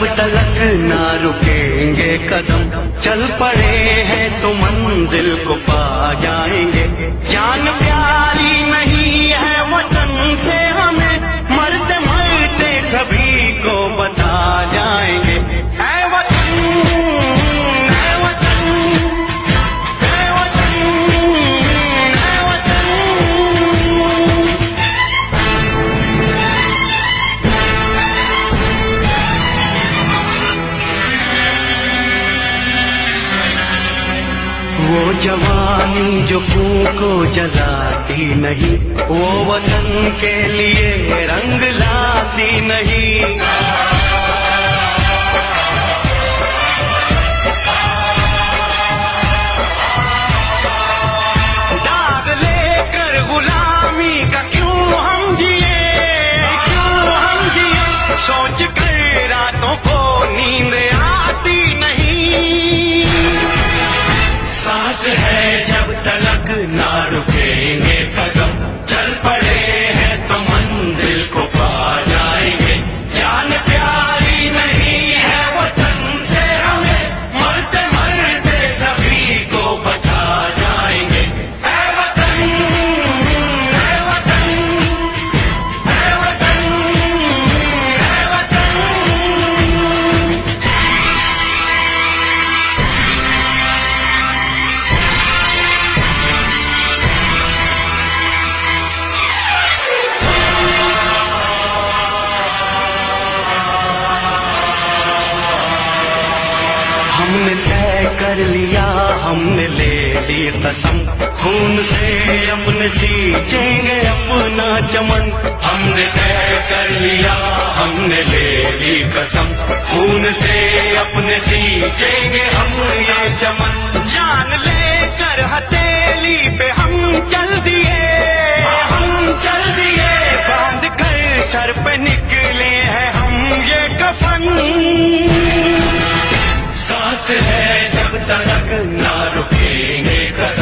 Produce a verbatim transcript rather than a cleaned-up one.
जब तलक ना रुकेंगे कदम, चल पड़े हैं तो मंजिल को पा जाएंगे। जान प्यारी नहीं है वतन से हमें, मरते मरते सभी को बता जाएंगे। ऐ वतन, ऐ वतन, ऐ वतन, ऐ वतन। वो जवानी जो फूको जलाती नहीं, वो वतन के लिए रंग लाती नहीं। दाग लेकर गुलामी का क्यों हम जिए, क्यों हम जिए, सोच कर रातों को नींद आती नहीं। सांस है जब तलक ना रुकेंगे कदम, चल पड़े हैं तो मंजिल को पा जाएंगे। जान प्यारी नहीं है वतन से हमें, मरते मरते सभी को बता जाएंगे। ऐ वतन, ऐ वतन, ऐ वतन, ऐ वतन। हमने तय कर लिया, हमने ले ली कसम, खून से अपने सींचेंगे अपना चमन। हमने तय कर लिया, हमने ले ली कसम, खून से अपने सींचेंगे हम ये चमन। जान लेकर हथेली पे हम चल दिए, हम चल दिए, बांध कर सर पे निकले हैं हम ये कफन। सांस है जब तलक ना रुकेंगे कदम,